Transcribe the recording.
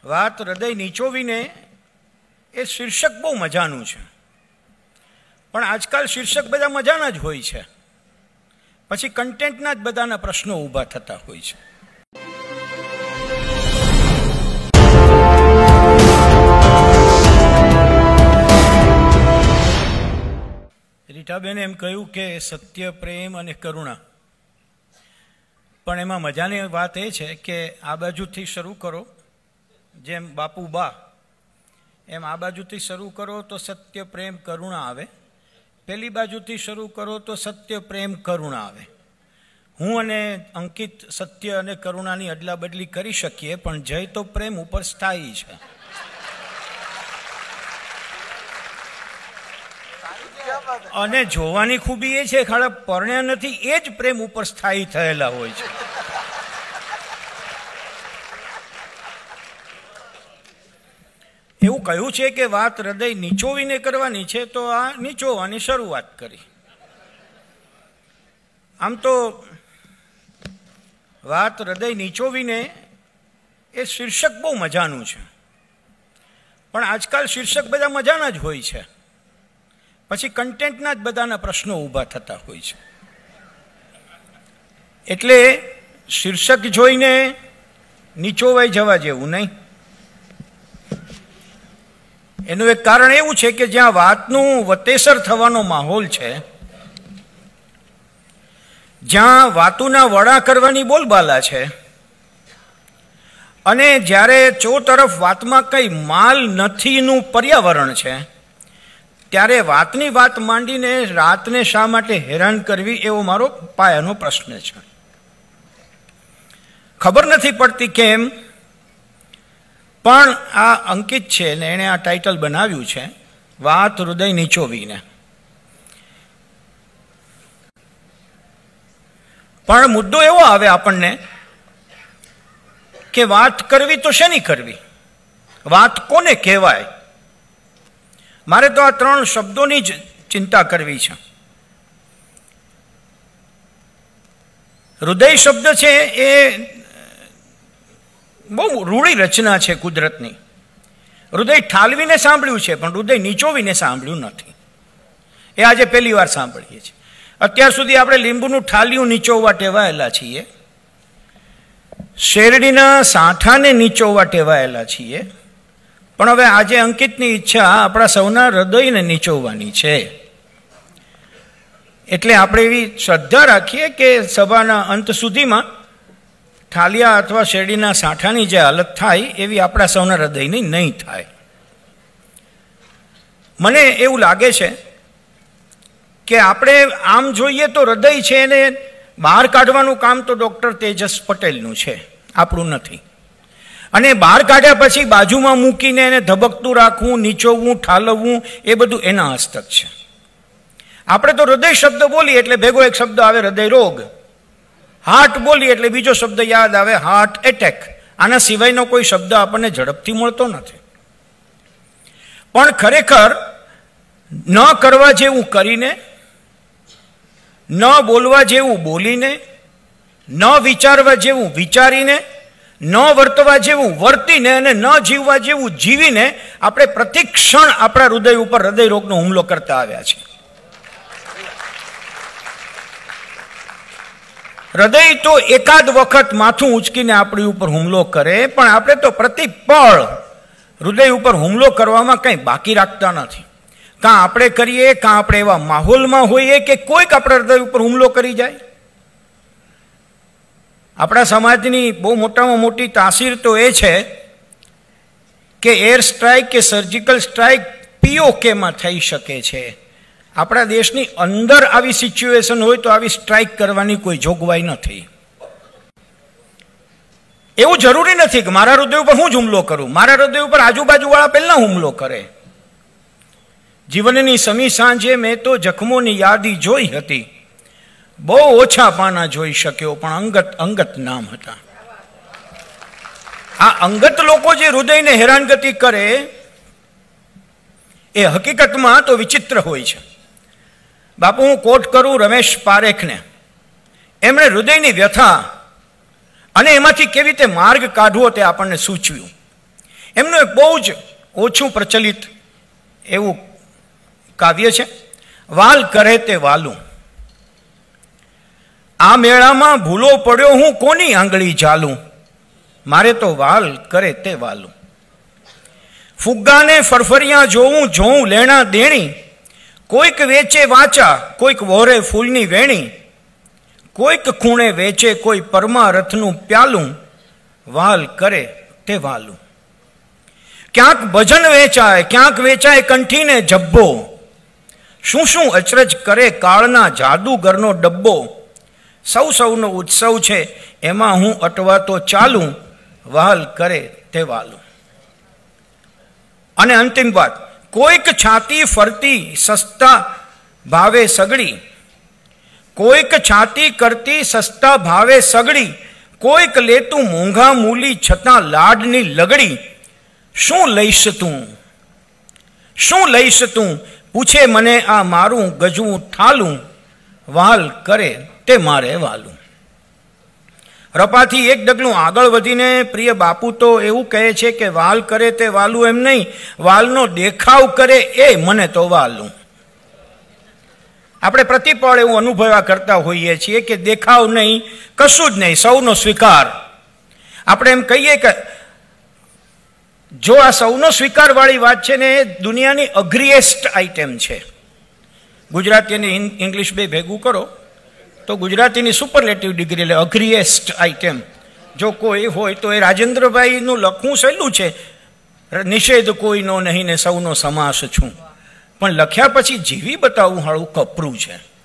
વાત હૃદય નીચોવીને એ શીર્ષક બહુ મજાનું છે, પણ આજકાલ શીર્ષક બધા મજાના જ હોય છે, પછી કન્ટેન્ટના જ બધાના પ્રશ્નો ઊભા થતા હોય છે. રીટાબેને એમ કહ્યું કે સત્ય, પ્રેમ અને કરુણા, પણ એમાં મજાની વાત એ છે કે આ બાજુથી શરૂ કરો, જેમ બાપુ બા એમ આ બાજુથી શરૂ કરો તો સત્ય, પ્રેમ, કરુણા આવે. પેલી બાજુથી શરૂ કરો તો સત્ય, પ્રેમ, કરુણા આવે. હું અને અંકિત સત્ય અને કરુણાની અદલા બદલી કરી શકીએ, પણ જય તો પ્રેમ ઉપર સ્થાયી છે. અને જોવાની ખૂબી એ છે ખાલી પરણ્યા નથી એ જ પ્રેમ ઉપર સ્થાયી થયેલા હોય છે. એવું કહ્યું છે કે વાત હૃદય નીચોવીને કરવાની છે, તો આ નીચોવાની શરૂઆત કરી. આમ તો વાત હૃદય નીચોવીને એ શીર્ષક બહુ મજાનું છે, પણ આજકાલ શીર્ષક બધા મજાના જ હોય છે, પછી કન્ટેન્ટના જ બધાના પ્રશ્નો ઊભા થતા હોય છે. એટલે શીર્ષક જોઈને નીચોવાઈ જવા જેવું નહીં. એનું એક કારણ એવું છે કે જ્યાં વાતનું વતેસર થવાનો માહોલ છે, જ્યાં વાતોના વડા કરવાની બોલબાલા છે, અને જ્યારે ચો તરફ વાતમાં કંઈ માલ નથીનું પર્યાવરણ છે, ત્યારે વાતની વાત માંડીને રાતને શા માટે હેરાન કરવી એવો મારો પાયાનો પ્રશ્ન છે. ખબર નથી પડતી કેમ, પણ આ અંકિત છે ને એણે આ ટાઇટલ બનાવ્યું છે વાત હૃદય નીચોવીને. પણ મુદ્દો એવો આવે આપણને કે વાત કરવી તો શેની કરવી, વાત કોને કહેવાય? મારે તો આ ત્રણ શબ્દોની જ ચિંતા કરવી છે. હૃદય શબ્દ છે એ બહુ રૂઢી રચના છે કુદરતની. હૃદય ઠાલવીને સાંભળ્યું છે, પણ હૃદય નીચોવીને સાંભળ્યું નથી. એ આજે પહેલી વાર સાંભળીએ છીએ. અત્યાર સુધી આપણે લીંબુનું ઠાલિયું નીચોવવા ટેવાયેલા છીએ, શેરડીના સાંઠાને નીચોવવા ટેવાયેલા છીએ, પણ હવે આજે અંકિતની ઈચ્છા આપણા સૌના હૃદયને નીચોવવાની છે. એટલે આપણે એવી શ્રદ્ધા રાખીએ કે સભાના અંત સુધીમાં ઠાલિયા અથવા શેરડીના સાંઠાની જે હાલત થાય એવી આપણા સૌના હૃદયની નહીં થાય. મને એવું લાગે છે કે આપણે આમ જોઈએ તો હૃદય છે એને બહાર કાઢવાનું કામ તો ડૉક્ટર તેજસ પટેલનું છે, આપણું નથી. અને બહાર કાઢ્યા પછી બાજુમાં મૂકીને એને ધબકતું રાખવું, નીચોવવું, ઠાલવવું એ બધું એના હસ્તક છે. આપણે તો હૃદય શબ્દ બોલીએ એટલે ભેગો એક શબ્દ આવે હૃદય રોગ, હાર્ટ બોલીએ એટલે બીજો શબ્દ યાદ આવે હાર્ટ એટેક. આના સિવાયનો કોઈ શબ્દ આપણને ઝડપથી મળતો નથી. પણ ખરેખર ન કરવા જેવું કરીને, ન બોલવા જેવું બોલીને, ન વિચારવા જેવું વિચારીને, ન વર્તવા જેવું વર્તીને અને ન જીવવા જેવું જીવીને આપણે પ્રતિક્ષણ આપણા હૃદય ઉપર હૃદય રોગનો હુમલો કરતા આવ્યા છે. હૃદય તો એકાદ વખત માથું ઉંચકીને આપણી ઉપર હુમલો કરે, પણ આપણે તો પ્રતિપળ હૃદય ઉપર હુમલો કરવામાં કંઈ બાકી રાખતા નથી. કાં આપણે કરીએ, કાં આપણે એવા માહોલમાં હોઈએ કે કોઈક આપણા હૃદય ઉપર હુમલો કરી જાય. આપણા સમાજની બહુ મોટામાં મોટી તાસીર તો એ છે કે એર સ્ટ્રાઇક કે સર્જિકલ સ્ટ્રાઇક POKમાં થઈ શકે છે. આપણા દેશની અંદર આવી સિચ્યુએશન હોય તો આવી સ્ટ્રાઇક કરવાની કોઈ જોગવાઈ નથી. એવું જરૂરી નથી કે મારા હૃદય ઉપર હું જ હુમલો કરું, મારા હૃદય ઉપર આજુબાજુવાળા પહેલા હુમલો કરે. જીવનની સમી સાંજે મેં તો જખમોની યાદી જોઈ હતી, બહુ ઓછા પાના જોઈ શક્યો, પણ અંગત અંગત નામ હતા. આ અંગત લોકો જે હૃદયને હેરાનગતિ કરે એ હકીકતમાં તો વિચિત્ર હોય છે. બાપુ, હું કોટ કરું રમેશ પારેખને. એમણે હૃદયની વ્યથા અને એમાંથી કેવી રીતે માર્ગ કાઢવો તે આપણને સૂચવ્યું. એમનું એક બહુ જ ઓછું પ્રચલિત એવું કાવ્ય છે, વાલ કરે તે વાલું. આ મેળામાં ભૂલો પડ્યો હું કોની આંગળી ઝાલું, મારે તો વાલ કરે તે વાલું. ફુગ્ગાને ફરફરિયા જોઉં લેણા દેણી, કોઈક વેચે વાચા કોઈક વોરે ફૂલની વેણી, કોઈક ખૂણે વેચે કોઈ પરમારથનું પ્યાલું, વાલ કરે તે વાલું. ક્યાંક ભજન વેચાય ક્યાંક વેચાય કંઠીને જબ્બો, શું શું અચરજ કરે કાળના જાદુગરનો ડબ્બો. સૌનો ઉત્સવ છે એમાં હું અટવાતો ચાલું, વાલ કરે તે વાલું. અને અંતિમ વાત, કોઈક છાતી ફરતી સસ્તા ભાવે સગડી, કોઈક છાતી કરતી સસ્તા ભાવે સગડી, કોઈક લેતું મોંઘા મૂલી છતાં લાડની લગડી. શું લઈશ તું પૂછે મને આ મારું ગજવું થાલું, વાલ કરે તે મારે વાલું. રપાથી એક ડગલું આગળ વધીને પ્રિય બાપુ તો એવું કહે છે કે વાલ કરે તે વાલું એમ નહીં, વાલનો દેખાવ કરે એ મને તો વાલું. આપણે પ્રતિપળ એવું અનુભવ્યા કરતા હોઈએ છીએ કે દેખાવ નહીં, કશું જ નહીં, સૌનો સ્વીકાર. આપણે એમ કહીએ કે જો આ સૌનો સ્વીકાર વાળી વાત છે ને, એ દુનિયાની અઘરીએસ્ટ આઇટમ છે. ગુજરાતી અને ઇંગ્લિશ બે ભેગું કરો તો ગુજરાતીની સુપરલેટિવ ડિગ્રી, એટલે અઘરીએસ્ટ આઇટમ જો કોઈ હોય તો એ રાજેન્દ્રભાઈનું લખવું સહેલું છે, નિષેધ કોઈનો નહીં ને સૌનો સમાસ છું, પણ લખ્યા પછી જીવી બતાવવું હાળું કપરું છે.